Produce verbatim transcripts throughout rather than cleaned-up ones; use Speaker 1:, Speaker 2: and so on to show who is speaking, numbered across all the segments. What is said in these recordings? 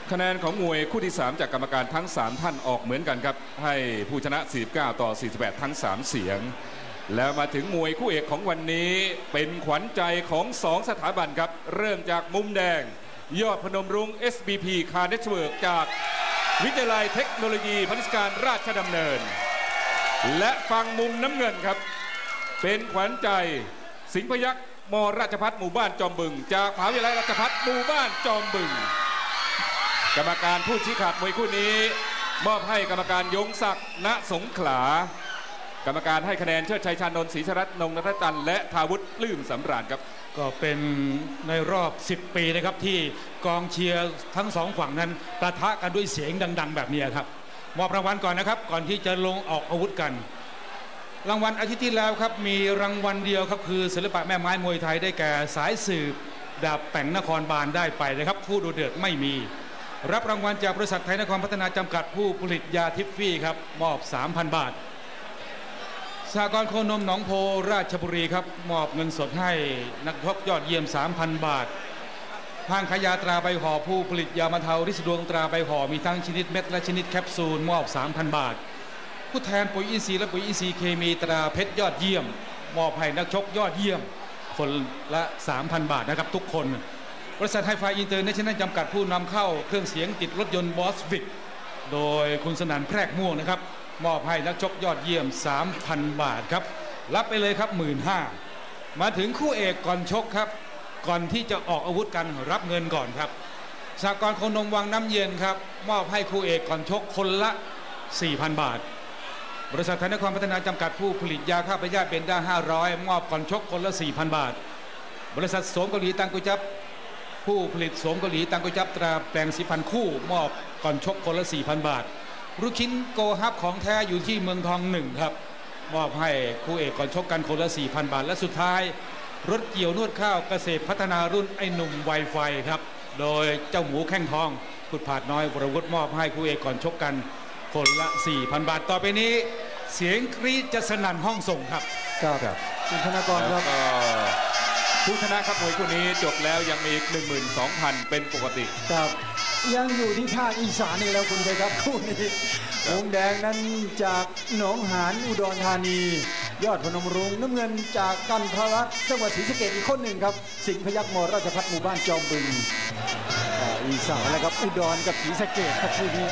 Speaker 1: คะแนนของมวยคู่ที่สามจากกรรมการทั้งสามท่านออกเหมือนกันครับให้ผู้ชนะสี่สิบเก้าต่อสี่สิบแปดทั้งสามเสียงแล้วมาถึงมวยคู่เอกของวันนี้เป็นขวัญใจของสองสถาบันครับเริ่มจากมุมแดงยอดพนมรุ้ง เอส บี พี Car Network จากวิทยาลัยเทคโนโลยีพนิชการราชดำเนินและฝั่งมุมน้ำเงินครับเป็นขวัญใจสิงห์พยัคฆ์ม.ราชภัฏหมู่บ้านจอมบึงจากมหาวิทยาลัยราชภัฏหมู่บ้านจอมบึงกรรมการผู้ชี้ขาดมวยคู่นี้มอบให้กรรมการยงศักดิ์ณสงขลากรรมการให้คะแนนเชิดชัยชานนท์ศรีชรัตน์นงนัทจันทร์และทาวุฒิลื่มสำราญครับ
Speaker 2: ก็เป็นในรอบสิบปีนะครับที่กองเชียร์ทั้งสองฝั่งนั้นปะทะกันด้วยเสียงดังๆแบบนี้ครับมอบรางวัลก่อนนะครับก่อนที่จะลงออกอาวุธกันรางวัลอาทิตย์ที่แล้วครับมีรางวัลเดียวครับคือศิลปะแม่ไม้มวยไทยได้แก่สายสืบดาบแต่งนครบาลได้ไปนะครับคู่ดูเดือดไม่มีรับรางวัลจากบริษัทไทยนครพัฒนาจำกัดผู้ผลิตยาทิฟฟี่ครับมอบ สามพัน บาทสหกรณ์โคนมหนองโพราชบุรีครับมอบเงินสดให้นักชกยอดเยี่ยม สามพัน บาทห้างขายยาตราใบห่อผู้ผลิตยาบรรเทาฤทธิ์ดวงตราใบห่อมีทั้งชนิดเม็ดและชนิดแคปซูลมอบ สามพัน บาทผู้แทนปุ๋ยอินทรีย์และปุ๋ยอินทรีย์เคมีตราเพชรยอดเยี่ยมมอบให้นักชกยอดเยี่ยมคนละ สามพัน บาทนะครับทุกคนบริษัทไฮไฟอินเตอร์เนชั่นแนลจำกัดผู้นำเข้าเครื่องเสียงติดรถยนต์บอสวิกโดยคุณสนั่นแพรกม่วงนะครับมอบให้นักชกยอดเยี่ยม สามพัน บาทครับรับไปเลยครับ หนึ่งหมื่นห้าพัน มาถึงคู่เอกก่อนชกครับก่อนที่จะออกอาวุธกันรับเงินก่อนครับสหกรณ์โคนมวังน้ำเย็นครับมอบให้คู่เอกก่อนชกคนละ สี่พัน บาทบริษัทไทยนครพัฒนาจำกัดผู้ผลิตยาฆ่าพยาธิเบนด้าห้าร้อยมอบก่อนชกคนละ สี่พัน บาทบริษัทโสมเกาหลีตังกุจับผู้ผลิตโสมเกาหลีตังกุจับตราแปลงสีฟันคู่มอบก่อนชกคนละ สี่พัน บาทลูกชิ้นโกฮับของแท้อยู่ที่เมืองทองหนึ่งครับมอบให้คู่เอกก่อนชกกันคนละ สี่พัน บาทและสุดท้ายรถเกี่ยวนวดข้าวเกษตรพัฒนารุ่นไอ้หนุ่มไวไฟครับโดยเจ้าหมูแข้งทองพุทธผาดน้อยวรวุฒิมอบให้คู่เอกก่อนชกกันคนละ สี่พัน บาทต่อไปนี้เสียงกรี๊ดจะสนั่นห้องส่งครับ
Speaker 3: ครับคุณธนากรครับ
Speaker 1: ผู้ชนะครับมวยคู่นี้จบแล้วยังมีอีก หนึ่งหมื่นสองพัน เป็นปกติ
Speaker 3: ครับยังอยู่ที่ภาคอีสานนี่แล้วคุณชัยครับคู่นี้มุมแดงนั้นจากหนองหานอุดรธานียอดพนมรุ้งน้ำเงินจากกันทรักจังหวัดศรีสะเกษอีกคนหนึ่งครับสิงห์พยัคฆ์ม.ราชภัฏหมู่บ้านจอมบึงอีสานแล้วครับอุดรกับศรีสะเกษครับคู่นี้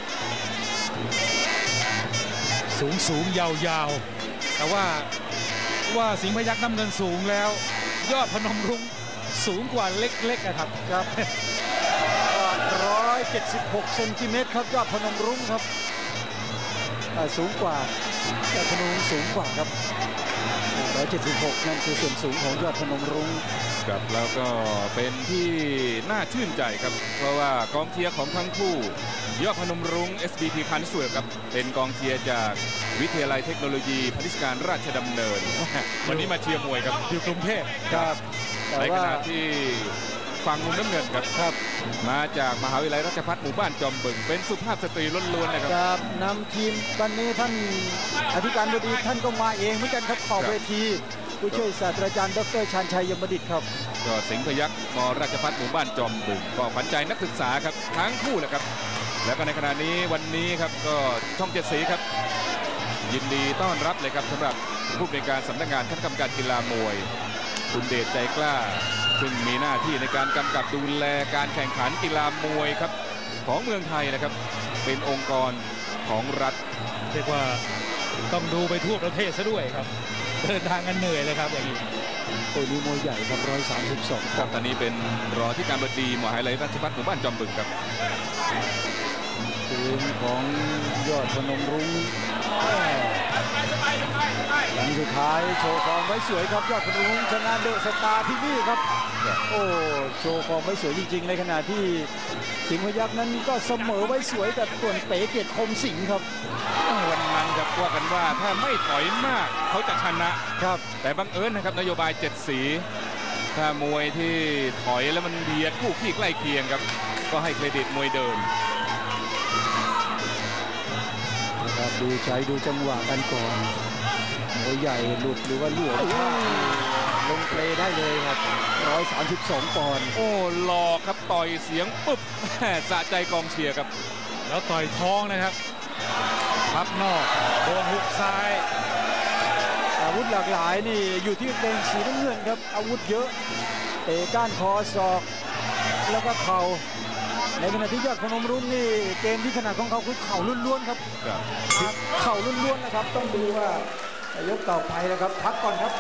Speaker 2: สูงสูงยาวๆแต่ว่าว่าสิงห์พยัคฆ์น้ำเงินสูงแล้วยอดพนมรุ้งสูงกว่าเล็กๆนะครับ
Speaker 3: ครับหนึ่งร้อยเจ็ดสิบหกเซนติเมตรครับยอดพนมรุ้งครับสูงกว่ายอดพนมรุ้งสูงกว่าครับหนึ่งร้อยเจ็ดสิบหกนั่นคือส่วนสูงของยอดพนมรุ้ง
Speaker 1: ครับแล้วก็เป็นที่น่าชื่นใจครับเพราะว่ากองเชียร์ของทั้งคู่ยอดพนมรุ้ง เอส บี พี Car Network ครับเป็นกองเชียร์จากวิทยาลัยเทคโนโลยีพนิชการราชดำเนินวันนี้มาเชียร์มวยครับ
Speaker 2: อยู่กรุงเทพ
Speaker 3: ครับ
Speaker 1: ในขณะที่ฝั่งมุมน้ำเงินครับ
Speaker 3: ครับ
Speaker 1: มาจากมหาวิทยาลัยราชภัฏหมู่บ้านจอมบึงเป็นสุภาพสตรีล้วนๆนะครับ
Speaker 3: นำทีมวันนี้ท่านอธิการบดีท่านก็มาเองเหมือนกันครับขอบเวทีผู้ช่วยศาสตราจารย์ดร.ชาญชัยยมดิษฐ์ครับ
Speaker 1: ก็สิงห์พยัคฆ์ม.ราชภัฏหมู่บ้านจอมบึงก็ขวัญใจนักศึกษาครับทั้งคู่แหละครับแล้วก็ในขณะนี้วันนี้ครับก็ช่องเจ็ดสีครับยินดีต้อนรับเลยครับสำหรับผู้บริการสำนักงานคณะกรรมการกีฬามวยคุณเดชใจกล้าซึ่งมีหน้าที่ในการกำกับดูแลการแข่งขันกีฬามวยครับของเมืองไทยนะครับเป็นองค์กรของรัฐ
Speaker 2: เรียกว่าต้องดูไปทั่วประเทศซะด้วยครับเดินทางกันเหนื่อยเลยครับอย่างนี้
Speaker 3: ตัวนี้มวยใหญ่ครับหนึ่งร้อยสามสิบสอง
Speaker 1: ครับตอนนี้เป็นรอที่การบดีมหาวิทยาลัยราชภัฏหมู่บ้านจอมบึงครับ
Speaker 3: ทีมของยอดพนมรุ้งหลังสุดท้ายโชว์ฟอร์มไว้สวยครับยอดพนมรุ้งชนะเดอะสตาร์ที่นี่ครับโอ้โชว์ฟอร์มไว้สวยจริงๆในขณะที่สิงห์พยัคฆ์นั้นก็เสมอไว้สวยแต่ส่วนเป๋เกียรติคมสิงห์ครับ
Speaker 1: วันนั้นครับว่ากันว่าถ้าไม่ถอยมากเขาจะชนะครับแต่บังเอิญนะครับนโยบายเจ็ดสีถ้ามวยที่ถอยแล้วมันเบียดคู่ขี้ใกล้เคียงครับก็ให้เครดิตมวยเดิน
Speaker 3: ดูใช้ดูจังหวะกันก่อนมวยใหญ่หลุดหรือว่าหลวมลงเปลได้เลยครับหนึ่งร้อยสามสิบสองปอนด์
Speaker 1: โอ้หลอกครับต่อยเสียงปุ๊บสะใจกองเชียร์ครับ
Speaker 2: แล้วต่อยท้องนะครับพับนอกโดนหุกซ้าย
Speaker 3: อาวุธหลากหลายนี่อยู่ที่เกงสีน้ำเงินครับอาวุธเยอะเตะก้านคอศอกแล้วก็เข่าในขณะที่ยอดพนมรุ้งนี่เกมที่ขนาดของเขาคือเข่าล้วนๆครับเข่าล้วนๆนะครับต้องดูว่ายกต่อไปนะครับพักก่อนครับ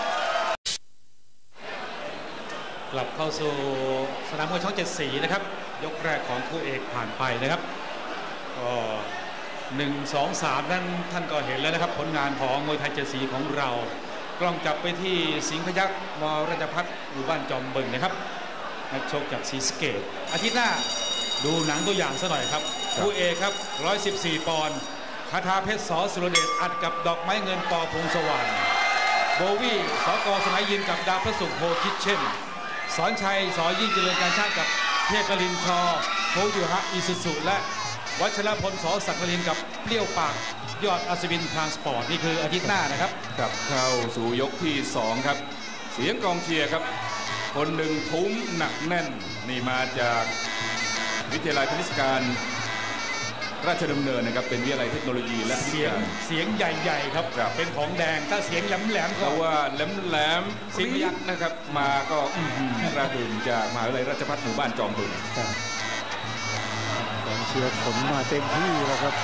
Speaker 2: กลับเข้าสู่สนามมวยช่องเจ็ดสีนะครับยกแรกของคู่เอกผ่านไปนะครับก็หนึ่งสองสามนั้นท่านก็เห็นแล้วนะครับผลงานของมวยไทยเจ็ดสีของเรากล้องจับไปที่สิงห์พยัคฆ์วรราชพัฒน์หมู่บ้านจอมบึงนะครับนักชกจากศรีสะเกษอาทิตย์หน้าดูหนังตัวอย่างซะหน่อยครับคู่เอกครับหนึ่งร้อยสิบสี่ปอนด์คาถาเพชรสอสุรเดชอัดกับดอกไม้เงินปอพงสว่างโบวี่สกสมัยยินกับดาวพระศุกร์โพคิดเช่นสอนชัยสอยิ่งเจริญการชาติกับเทพกลินชอโคยูฮะอิสุสุและวัชรพลสอศักดิ์ลินกับเปรี้ยวปากยอดอัศวินทรานสปอร์ตนี่คืออาทิตย์หน้านะครับ
Speaker 1: กลับเข้าสู่ยกที่สองครับเสียงกองเชียร์ครับคนหนึ่งทุ้มหนักแน่นนี่มาจากวิทยาลัยพนิษฐการราชดำเนินนะครับเป็นวิทยาลัยเทคโนโลยีและ
Speaker 2: เสียงเสียงใหญ่ๆครับเป็นของแดงถ้าเสียงแหลมๆ
Speaker 1: เพราะว่าแหลมๆสิงห์พยัคฆ์นะครับมาก็กระหึ่มจากมหาวิทยาลัยราชภัฏหมู่บ้านจอมบึง
Speaker 3: กองเชียร์ขนมาเต็มที่แล้วครับ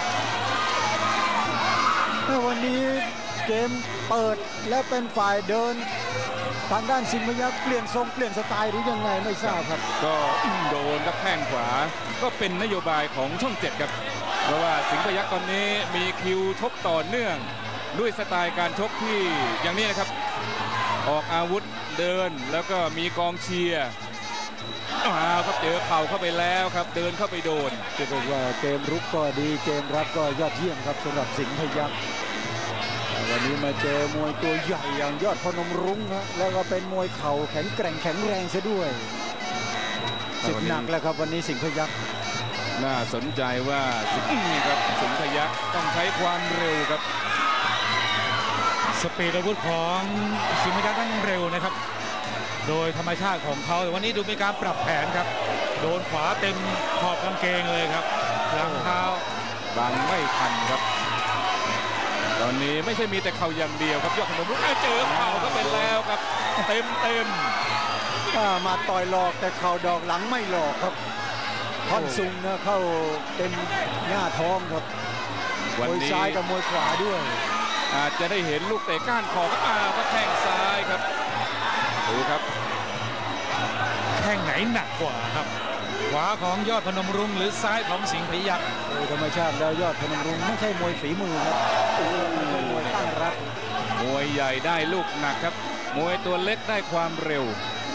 Speaker 3: วันนี้เกมเปิดและเป็นฝ่ายเดินทางด้านสิงห์พยัคฆ์เปลี่ยนทรงเปลี่ยนสไตล์หรือยังไงไม่ทราบครับ
Speaker 1: ก็โดนกับแข้งขวาก็เป็นนโยบายของช่องเจ็ดครับเพราะว่าสิงห์พยัคฆ์ตอนนี้มีคิวชกต่อเนื่องด้วยสไตล์การชกที่อย่างนี้นะครับออกอาวุธเดินแล้วก็มีกองเชียร์อ้าวครับเจอเข่าเข้าไปแล้วครับเดินเข้าไปโดน
Speaker 3: จะบอกว่าเกมรุกก็ดีเกมรับก็ยอดเยี่ยมครับสำหรับสิงห์พยัคฆ์วันนี้มาเจอมวยตัวใหญ่อย่างยอดพนมรุ้งนะแล้วก็เป็นมวยเข่าแข็งแกร่งแข็งแรงซะด้วยศึกหนักแล้วครับวันนี้สิงห์พยัคฆ์
Speaker 1: น่าสนใจว่าสิงห์ครับสิงห์พยัคฆ์ต้องใช้ความเร็วครับ
Speaker 2: สปีดอาวุธของสิงห์พยัคฆ์นั้นเร็วนะครับโดยธรรมชาติของเขาแต่วันนี้ดูมีการปรับแผนครับโดนขวาเต็มขอบกางเกงเลยครับหลังเท้า
Speaker 1: บังไม่ทันครับตอนนี้ไม่ใช่มีแต่เข่าอย่างเดียวครับยอดพนมรุ้งเจอเข่าก็เป็นแล้วครับเต็มเต็ม
Speaker 3: มาต่อยหลอกแต่เข่าดอกหลังไม่หลอกครับท่อนซุงนะเข้าเต็มหน้าท้องครับมวยซ้ายกับมวยขวาด้วย
Speaker 1: อาจจะได้เห็นลูกเตะก้านคอก็อ้าวก็แข้งซ้ายครับดูครับ
Speaker 2: แข้งไหนหนักกว่าครับขวาของยอดพนมรุ้งหรือซ้ายของสิงห์พยัคฆ์
Speaker 3: โดยธรรมชาติแล้วยอดพนมรุ้งไม่ใช่มวยฝีมือครับไม่ใช่มวยตั้งรับ
Speaker 1: มวยใหญ่ได้ลูกหนักครับมวยตัวเล็กได้ความเร็ว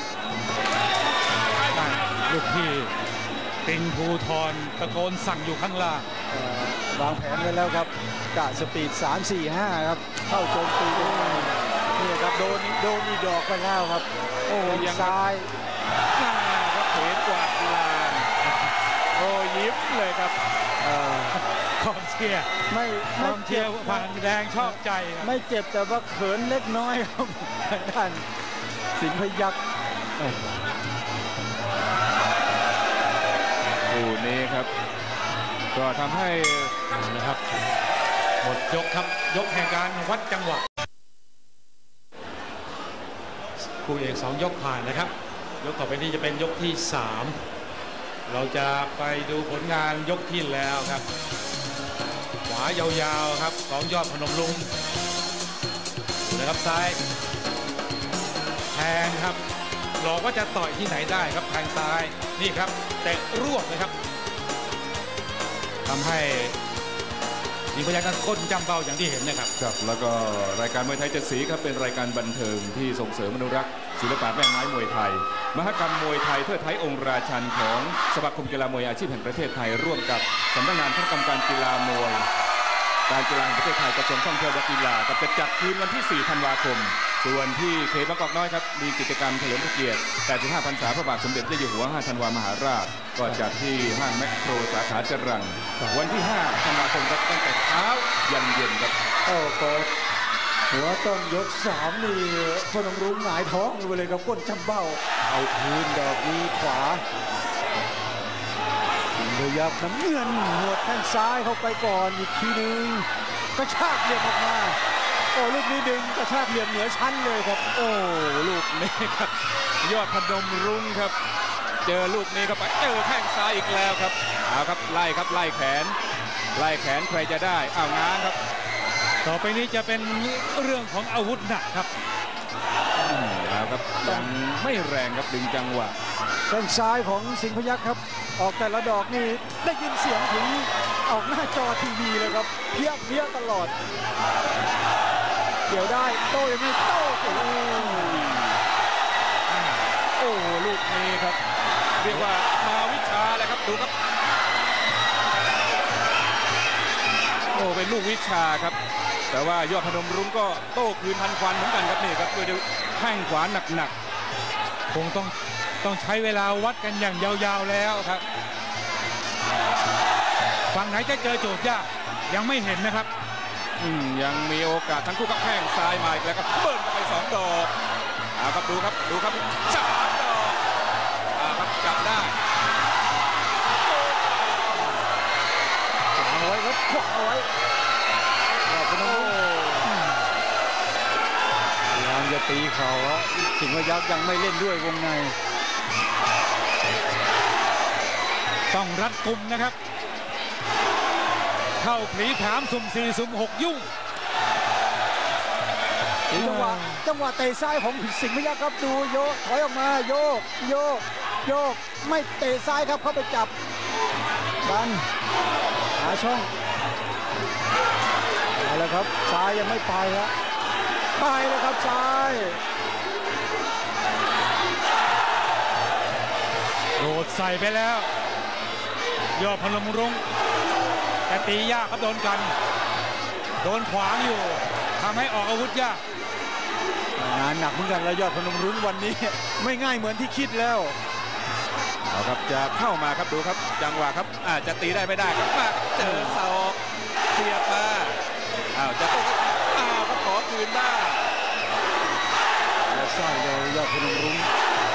Speaker 2: ลูกพี่ปิงภูทรตะโกนสั่งอยู่ข้างล่าง
Speaker 3: วางแผนไว้แล้วครับกะสปีดสาม สี่ ห้าครับเข้าโจมตีนี่ครับโดนโดนอีดอกไปแล้วครับโอ้ยังซ้าย
Speaker 1: ครับเขนกวาดลานโอ้ยิ้มเลยครับ
Speaker 2: กองเชียร์ไม่กองเชียร์ฝั่งแดงชอบใจ
Speaker 3: ไม่เจ็บแต่ว่าเขินเล็กน้อยครับท่านสิงห์พยัคฆ์
Speaker 1: คู่นี้ครับก็ทำให้
Speaker 2: นะครับหมดยกครับยกแห่งการวัดจังหวะคู่เอกสองยกผ่านนะครับยกต่อไปนี้จะเป็นยกที่สามเราจะไปดูผลงานยกที่แล้วครับขวายาวๆครับของยอดพนมรุ้งนะครับซ้ายแทงครับหลอกว่าจะต่อยที่ไหนได้ครับแทงซ้ายนี่ครับเตะรวบนะครับทำให้สิงห์พยัคฆ์นั้นก้นจำเบาอย่างที่เห็นนะครับ
Speaker 1: ครับแล้วก็รายการมวยไทยเจ็ดสีครับเป็นรายการบันเทิงที่ส่งเสริมอนุรักษ์ศิลปะแม่ไม้มวยไทยมหกรรมมวยไทยเทิดไทยองค์ราชันของสมาคมกีฬามวยอาชีพแห่งประเทศไทยร่วมกับสำนักงานคณะกรรมการกีฬามวยการกีฬาแห่งประเทศไทยกระทรวงท่องเที่ยวและกีฬากับจะจัดคืนวันที่สี่ธันวาคมส่วนที่เขตบางกอกน้อยครับมีกิจกรรมเฉลิมพระเกียรติแปดสิบห้าพรรษาพระบาทสมเด็จพระเจ้าอยู่หัวห้าธันวามหาราชก็จัดที่ห้างแมคโครสาขาจรัญวันที่ห้าธันวาคมครับตั้งแต่เช้ายันเย็นครับ
Speaker 3: โอ้โหหัวต้นยกสามนี่พนมรุ้งหงายท้องไปเลยครับก้นจำเบ้าเอาคืนดอกนี้ขวายักน้ำเงินหัวแข้งซ้ายเข้าไปก่อนอีกทีนึงกระชากเหลี่ยมออกมาโอ้ลูกนี้ดึงกระชากเหลี่ยมเหนือชั้นเลยครับ
Speaker 1: โอ้ลูกนี้ครับยอดพนมรุ้งครับเจอลูกนี้เข้าไปเจอแข้งซ้ายอีกแล้วครับเอาครับไล่ครับไล่แขนไล่แขนใครจะได้อ้าวง้างครับ
Speaker 2: ต่อไปนี้จะเป็นเรื่องของอาวุธหนักครับ
Speaker 1: เอาครับยังไม่แรงครับดึงจังหวะ
Speaker 3: แข้งซ้ายของสิงห์พยัคฆ์ครับออกแต่ละดอกนี่ได้ยินเสียงถึงออกหน้าจอทีวีเลยครับเพี้ยเพี้ยตลอดเกี่ยวได้โต้ยังไม่โต้โอ้
Speaker 1: โอ้ลูกนี้ครับเรียกว่ามาวิชาเลยครับดูครับโอ้เป็นลูกวิชาครับแต่ว่ายอดพนมรุ้งก็โต้คืนทันควันเหมือนกันครับนี่ครับด้วยแข้งขวาหนัก
Speaker 2: ๆคงต้องต้องใช้เวลาวัดกันอย่างยาวๆแล้วครับฝั่งไหนจะเจอโจทย์ยากยังไม่เห็นนะครับ
Speaker 1: อืมยังมีโอกาสทั้งคู่กับแข้งซ้ายมาอีกแล้วครับเบิ้ลไปสองดอกเอาครับดูครับดูครับสามดอกเอาครับจับได้
Speaker 3: ขวางเอาไว้ครับขวางเอาไว้ยอดพนมรุ้งพยายามจะตีเข่าฮะสิงห์พยัคฆ์ยังไม่เล่นด้วยวงใน
Speaker 2: ต้องรัดกุมนะครับเข้าผลีผามสุ่มสี่สุ่มหกยุ่ง
Speaker 3: จังหวะจังหวะเตะซ้ายของสิงห์พยัคฆ์ครับดูโยกถอยออกมาโยกโยกโยกไม่เตะซ้ายครับเข้าไปจับดันหาช่องเอาละครับซ้ายยังไม่ไปครับไปแล้วครับซ้าย
Speaker 2: โดดใส่ไปแล้วยอดพนมรุ้งแต่ตียากครับโดนกันโดนขวางอยู่ทำให้ออกอาวุธยาก
Speaker 3: งานหนักเหมือนกันแล้วยอดพนมรุ้งวันนี้ไม่ง่ายเหมือนที่คิดแล้ว
Speaker 1: เอาครับจะเข้ามาครับดูครับจังหวะครับอาจจะตีได้ไม่ได้ครับมาเจอศอกเสียบมาอ้าวจะต้องอ้าวก็ขอคืนได้
Speaker 3: แล้วใส่เลยยอดพนมรุ้ง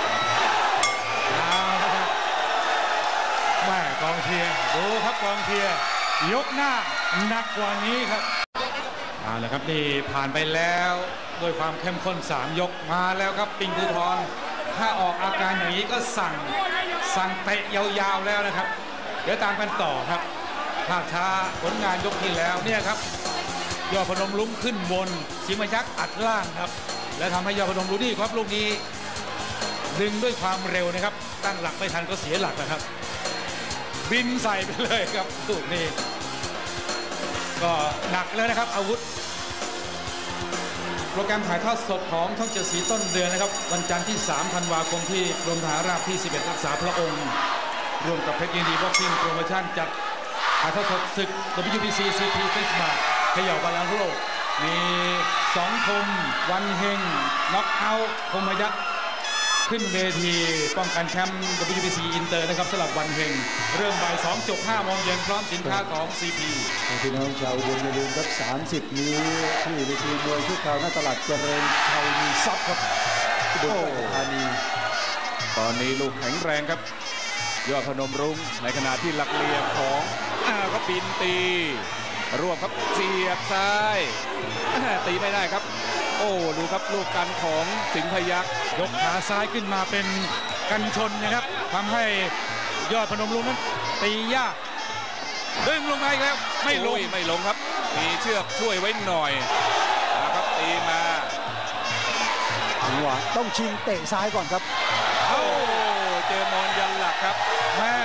Speaker 2: แม่กองเชียร์ดูครับกองเชียร์ยกหน้าหนักกว่านี้ครับเอาละครับนี่ผ่านไปแล้วด้วยความเข้มข้นสามยกมาแล้วครับปิงภูธรถ้าออกอาการอย่างนี้ก็สั่งสั่งเตะยาวๆแล้วนะครับเดี๋ยวตามกันต่อครับภาพช้าผลงานยกที่แล้วเนี่ยครับยอดพนมรุ้งขึ้นบนสิงห์พยัคฆ์อัดล่างครับและทำให้ยอดพนมรุ้งนี่ครับลูกนี้ดึงด้วยความเร็วนะครับตั้งหลักไม่ทันก็เสียหลักนะครับบินใส่ไปเลยครับลูกนี้ก็หนักแล้วนะครับอาวุธโปรแกรมถ่ายทอดสดของช่องเจ็ดสีต้นเดือนนะครับวันจันทร์ที่สามธันวาคมที่กรมทหารราบที่สิบเอ็ดรักษาพระองค์ร่วมกับเพชรยินดีบ็อกซิ่งโปรโมชั่นจัดถ่ายทอดสดศึก ดับเบิลยู บี ซี ซี พี เฟสมาเขย่าบาลานซ์โลกมีสองคมวันเฮงน็อกเอาท์คมพยัคฆ์ขึ้นเวทีป้องกันแชมป์ ดับเบิลยู บี ซี อินเตอร์นะครับสำหรับวันเฮงเริ่มบ่ายสองจบห้าโมงเย็นพร้อมสินค้าของ ซี พี
Speaker 3: พี่น้องชาวอุบลอย่าลืมครับสามสิบนี้ที่เวทีมวยชั่วคราวหน้าตลาดเจริญชัยมีซับครับอุบลราชธานี
Speaker 1: ตอนนี้ลูกแข็งแรงครับยอดพนมรุ้งในขณะที่หลักเหลี่ยมของอ้าวก็บินตีรวบครับเสียบซ้ายตีไม่ได้ครับโอ้ดูครับลูกกันของสิงห์พยัคฆ์
Speaker 2: ยกขาซ้ายขึ้นมาเป็นกันชนนะครับทำให้ยอดพนมรุ้งนั้นตียากดึงลงมาอีกแล้วไม่ลง
Speaker 1: ไม่ลงครับมีเชือกช่วยไว้หน่อยนะครับตีมา
Speaker 3: จังหวะต้องชิงเตะซ้ายก่อนครับ
Speaker 1: โอ้เจอมอนยันหลักครับ
Speaker 2: แม่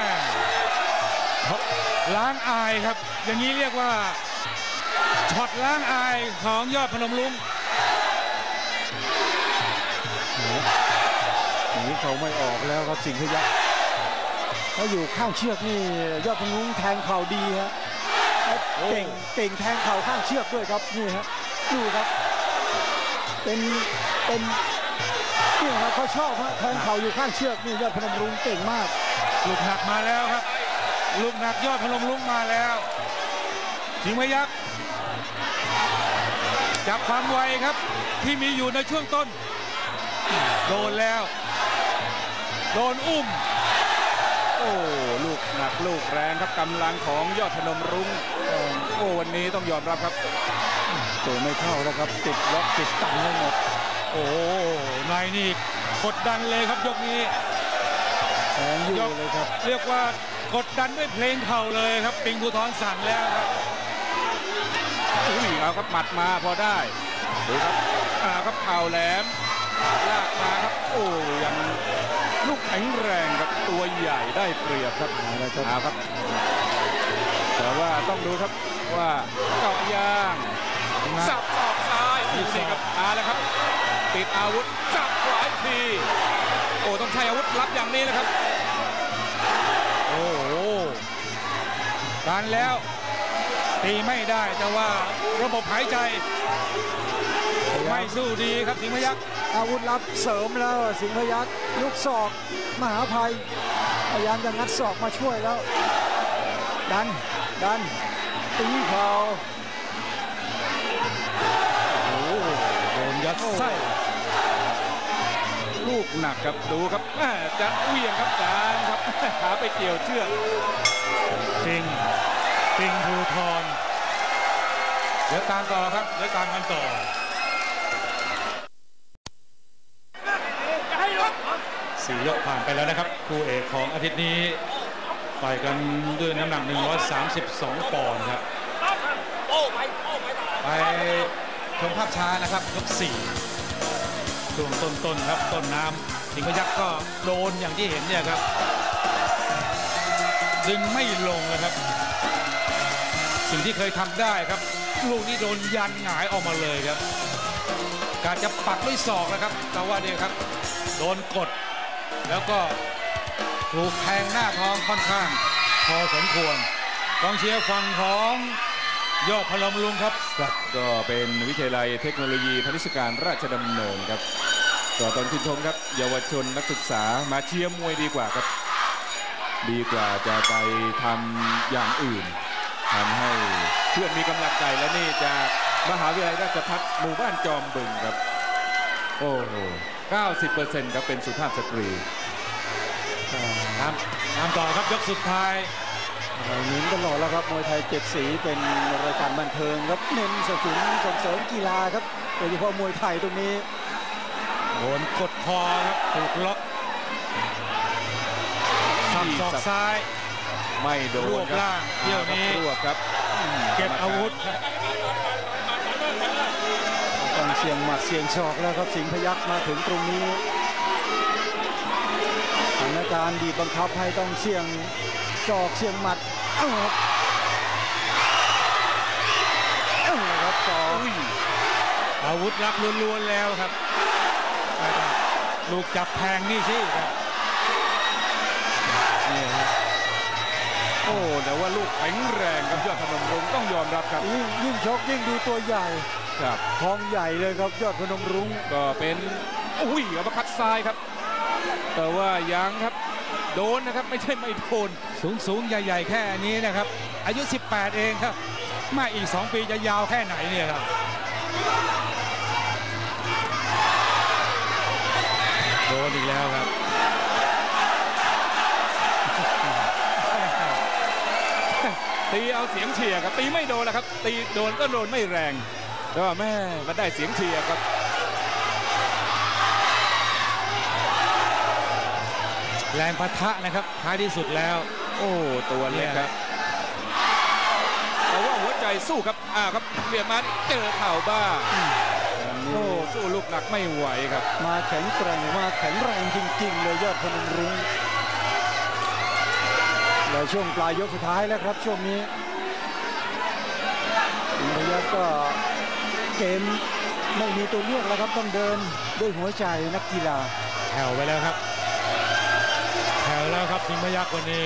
Speaker 2: ล้างอายครับอย่างนี้เรียกว่าช็อตล้างอายของยอดพนมรุ้ง
Speaker 3: หนีเขาไม่ออกแล้วครับสิงห์พยัคฆ์เขาอยู่ข้างเชือกนี่ยอดพนมรุ้งแทงเข่าดีฮะเก่งเก่งแทงเข่าข้างเชือกด้วยครับนี่ฮะดูครับเป็นเป็นนี่ครับเขาชอบฮะแทงเข่าอยู่ข้างเชือกนี่ยอดพนมรุ้งเก่งมาก
Speaker 2: ลูกหนักมาแล้วครับลูกหนักยอดพนมรุ้งมาแล้วสิงห์พยัคฆ์จับความไวครับที่มีอยู่ในช่วงต้นโดนแล้วโดนอุ้ม
Speaker 1: โอ้ลูกหนักลูกแรงครับกำลังของยอดพนมรุ้งโอ้วันนี้ต้องยอมรับครับ
Speaker 3: ตัวไม่เข้าแล้วครับติดล็อกติดตันเลยหมด
Speaker 2: โอ้นายนี่กดดันเลยครับยกนี้
Speaker 3: แรงอยู่เลยครับ
Speaker 2: เรียกว่ากดดันด้วยเพลงเข่าเลยครับปิงภูธรสั่งแล้วครับ
Speaker 1: อุ้ยเอาครับหมัดมาพอได้ดูครับอ่าครับเข่าแหลมลากมาครับโอ้ยังลูกแข็งแรงครับตัวใหญ่ได้เปรียบครับเอาครับแต่ว่าต้องดูครับว่าเจาะยางสับศอกซ้ายนี่ครับเอาแล้วครับติดอาวุธจับหลายทีโอ้ต้องใช้อาวุธลับอย่างนี้นะครับ
Speaker 2: โอ้โหการแล้วตีไม่ได้แต่ว่าระบบหายใจไม่สู้ดีครับสิงห์พยัคฆ์
Speaker 3: อาวุธลับเสริมแล้วสิงห์พยัคฆ์ลูกศอกมหาภัยพยายามจะงัดศอกมาช่วยแล้วดันดันตีเข่า
Speaker 2: โอ้โดนยัดไส้
Speaker 1: ลูกหนักครับดูครับแม่จะเวี่ยงครับจานครับขาไปเกี่ยวเชือก
Speaker 2: ปิงปิงภูธรเดี๋ยวตามต่อครับเดี๋ยวตามกันต่อสี่ยกผ่านไปแล้วนะครับคู่เอกของอาทิตย์นี้ต่อยกันด้วยน้ำหนักหนึ่งร้อยสามสิบสองปอนด์ครับไปชมภาพช้านะครับยกสี่ช่วงต้นๆครับต้นน้ำสิงห์พยัคฆ์ก็โดนอย่างที่เห็นเนี่ยครับดึงไม่ลงนะครับสิ่งที่เคยทำได้ครับลูกนี้โดนยันหงายออกมาเลยครับการจะปักด้วยศอกนะครับแต่ว่าเนี่ยครับโดนกดแล้วก็ถูกแทงหน้าท้องค่อนข้างพอสมควรกองเชียร์ฝั่งของยอดพนมรุ้งครับ
Speaker 1: ก็เป็นวิทยาลัยเทคโนโลยีพนิชการราชดำเนินครับก็ตอนคุณชมครับเยาวชนนักศึกษามาเชียร์มวยดีกว่าครับดีกว่าจะไปทำอย่างอื่นทำให้เพื่อนมีกำลังใจและนี่จากมหาวิทยาลัยราชภัฏหมู่บ้านจอมบึงครับโอ้โห เก้าสิบเปอร์เซ็นต์ ครับเป็นสุภาพสตรี
Speaker 2: น้ำน้ำต่อครับยกสุดท้าย
Speaker 3: เราเน้นตลอดแล้วครับมวยไทยเจ็ดสีเป็นรายการบันเทิงครับเน้นสนับสนุนส่งเสริมกีฬาครับโดยเฉพาะมวยไทยตรงนี้
Speaker 2: โดนกดคอครับถูกล็อกสับศอกซ้าย
Speaker 1: ไม่โดน
Speaker 2: รวบล่างเที่ยวนี้
Speaker 1: รวบครับ
Speaker 2: เก็บอาวุธ
Speaker 3: ต้องเสี่ยงหมัดเสี่ยงศอกแล้วครับสิงห์พยัคฆ์มาถึงตรงนี้สถานการณ์บีบบังคับให้ต้องเสี่ยงศอกเสี่ยงหมัดเอ้าครับเอ้าครับศอก
Speaker 2: อาวุธลับล้วนๆแล้วครับลูกจับแทงนี่สิครับ
Speaker 1: นี่ครับโอ้แต่ว่าลูกแข็งแรงครับยอดพนมรุ้งต้องยอมรับครับ
Speaker 3: ยิ่งยิ่งชกยิ่งดูตัวใหญ่
Speaker 1: ครับ
Speaker 3: ท้องใหญ่เลยครับยอดพนมรุ้ง
Speaker 1: ก็เป็นอุ้ยอัปคัตซ้ายครับแต่ว่ายังครับโดนนะครับไม่ใช่ไม่โดน
Speaker 2: สูงสูงใหญ่ๆแค่นี้นะครับอายุสิบแปดเองครับมาอีกสองปีจะยาวแค่ไหนเนี่ยครับโดนอีกแล้วครับ
Speaker 1: ตีเอาเสียงเชียร์ครับตีไม่โดนแล้วครับตีโดนก็โดนไม่แรงแต่ว่าแม่มันได้เสียงเชียร์ครับ
Speaker 2: แรงปะทะนะครับท้ายที่สุดแล้ว
Speaker 1: โอ้ตัวเล็กครับแต่ว่าหัวใจสู้ครับอ่าครับเบียดมาเจอเข่าบ้าโอ้สู้ลูกหนักไม่ไหวครับ
Speaker 3: มาแข็งแกร่งมาแข็งแรงจริงๆเลยยอดพนมรุ้งแล้วช่วงปลายยกสุดท้ายแล้วครับช่วงนี้สิงห์พยัคฆ์ก็เกมไม่มีตัวเลือกแล้วครับต้องเดินด้วยหัวใจนักกีฬา
Speaker 2: แผ่วไปแล้วครับแผ่วแล้วครับสิงห์พยัคฆ์วันนี้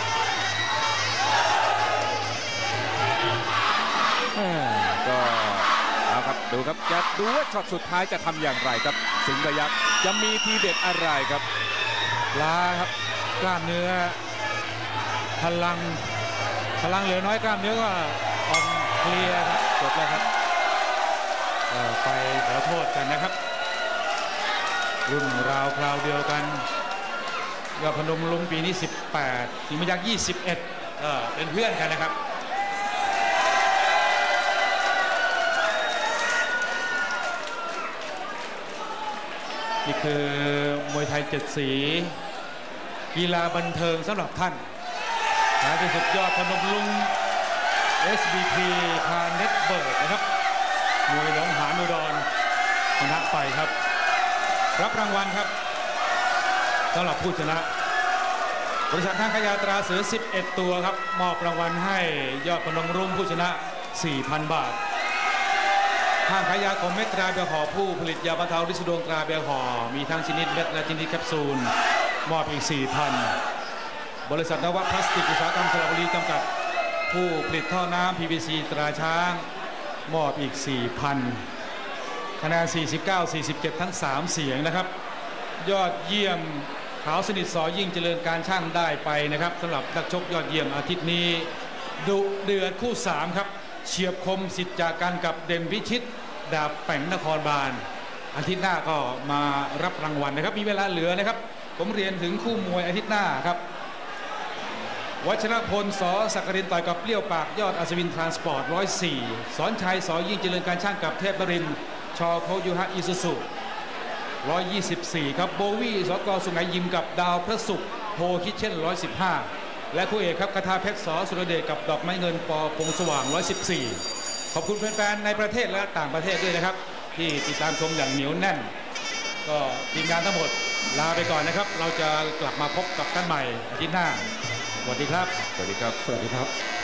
Speaker 1: ก็เอาครับดูครับจะดูว่าช็อตสุดท้ายจะทำอย่างไรครับสิงห์พยัคฆ์จะมีทีเด็ดอะไรครับ
Speaker 2: ล้าครับกล้ามเนื้อพลังพลังเหลือน้อยกล้ามเนื้อก็อ่อนเพลียครับจบแล้วครับไปขอโทษกันนะครับรุ่นราวคราวเดียวกันยอดพนมรุ้งปีนี้สิบแปดสิงห์พยัคฆ์ยี่สิบเอ็ดเออเป็นเพื่อนกันนะครับนี่คือมวยไทยเจ็ดสีกีฬาบันเทิงสำหรับท่านท้ายที่สุดยอดพนมรุ้ง เอส บี พี คาร์เน็ตเบิร์กนะครับมวยหนองหานอุดรชนะไปครับรับรางวัลครับสำหรับผู้ชนะบริษัทห้างขายยาตราเสือสิบเอ็ดตัวครับมอบรางวัลให้ยอดพนมรุ้งผู้ชนะ สี่พัน บาทห้างขายยาของเมตราเบียร์ห่อผู้ผลิตยาบรรเทาฤทธิ์ดวงตราเบียร์ห่อมีทั้งชนิดเม็ดและชนิดแคปซูลมอบอีก สี่พัน บริษัทนวัตพลาสติกอุตสาหกรรมสระบุรีจำกัดผู้ผลิตท่อน้ำ พี วี ซี ตราช้างมอบอีก สี่พัน คะแนน สี่สิบเก้า สี่สิบเจ็ด ทั้ง สาม เสียงนะครับยอดเยี่ยมขาวสนิทสอยิ่งเจริญการช่างได้ไปนะครับสำหรับนักชกยอดเยี่ยมอาทิตย์นี้ดุเดือดคู่ สาม ครับเฉียบคมสิทธิ์จากกันกับเด่นพิชิตดาบแป่งนครบาลอาทิตย์หน้าก็มารับรางวัลนะครับมีเวลาเหลือนะครับผมเรียนถึงคู่มวยอาทิตย์หน้าครับวัชรพลสอสักกรินต่อยกับเปรี้ยวปากยอดอัศวินทรานสปอร์ตร้อยสี่สอนชัยสอยิ่งเจริญการช่างกับเทพนรินทร์ชอโคยูฮะอิซุสุร้อยยี่สิบสี่ครับโบวี่สกสุไหงยิมกับดาวพระศุกร์โพคิดเช่นร้อยสิบห้าและคู่เอกครับคทาเพชรสอสุรเดชกับดอกไม้เงินปอพงสว่างร้อยสิบสี่ขอบคุณแฟนๆในประเทศและต่างประเทศด้วยนะครับที่ติดตามชมอย่างเหนียวแน่นก็ทีมงานทั้งหมดลาไปก่อนนะครับเราจะกลับมาพบกับท่านใหม่อาทิตย์หน้าสวัสดีครับ
Speaker 1: สวัสดีครับ
Speaker 3: สวัสดีครับ